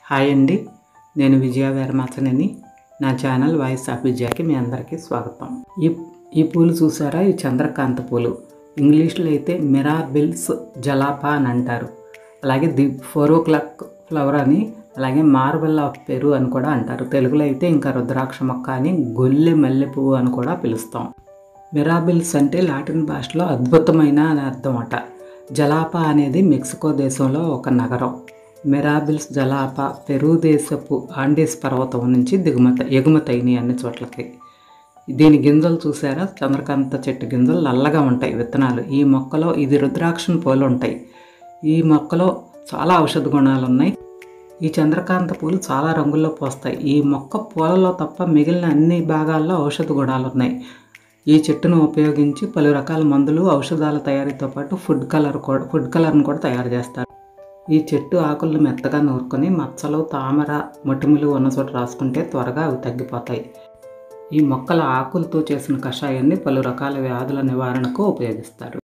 Hi అండి, నేను విజయ వీరమాచనేని. నా ఛానల్ వాయిస్ ఆఫ్ విజయకి మీ అందరికీ స్వాగతం. ఈ పూలు చూసారా? ఈ చంద్రకాంత పూలు. ఇంగ్లీష్లో అయితే మిరాబిల్స్ జలాపా అని అంటారు. అలాగే ది 4 o'clock ఫ్లవర్ అని, అలాగే మార్బల్ ఆఫ్ పెరు అని కూడా అంటారు. తెలుగులో అయితే ఇంకా రుద్రాక్ష మొక్క అని, గొల్లె మల్లె పువ్వు అని కూడా పిలుస్తాం. మిరాబిల్స్ అంటే లాటిన్ భాషలో అద్భుతమైన అని అర్థం అట. జలాపా అనేది మెక్సికో దేశంలో ఒక నగరం. మిరాబిల్స్ జలాపా పెరు దేశపు ఆండీస్ పర్వతం నుంచి ఎగుమతైనవి అన్ని చోట్లకి. దీని గింజలు చూసారా? చంద్రకాంత చెట్టు గింజలు నల్లగా ఉంటాయి విత్తనాలు. ఈ మొక్కలో ఇది రుద్రాక్షను పోలు ఉంటాయి. ఈ మొక్కలో చాలా ఔషధ గుణాలు ఉన్నాయి. ఈ చంద్రకాంత పూలు చాలా రంగుల్లో పూస్తాయి. ఈ మొక్క పూలలో తప్ప మిగిలిన అన్ని భాగాల్లో ఔషధ గుణాలు ఉన్నాయి. ఈ చెట్టును ఉపయోగించి పలు రకాల మందులు, ఔషధాల తయారీతో పాటు ఫుడ్ కలర్ను కూడా తయారు చేస్తారు. ఈ చెట్టు ఆకులను మెత్తగా నూరుకొని మచ్చలు, తామర, మొటిములు ఉన్న చోట రాసుకుంటే త్వరగా అవి తగ్గిపోతాయి. ఈ మొక్కల ఆకులతో చేసిన కషాయాన్ని పలు రకాల వ్యాధుల నివారణకు ఉపయోగిస్తారు.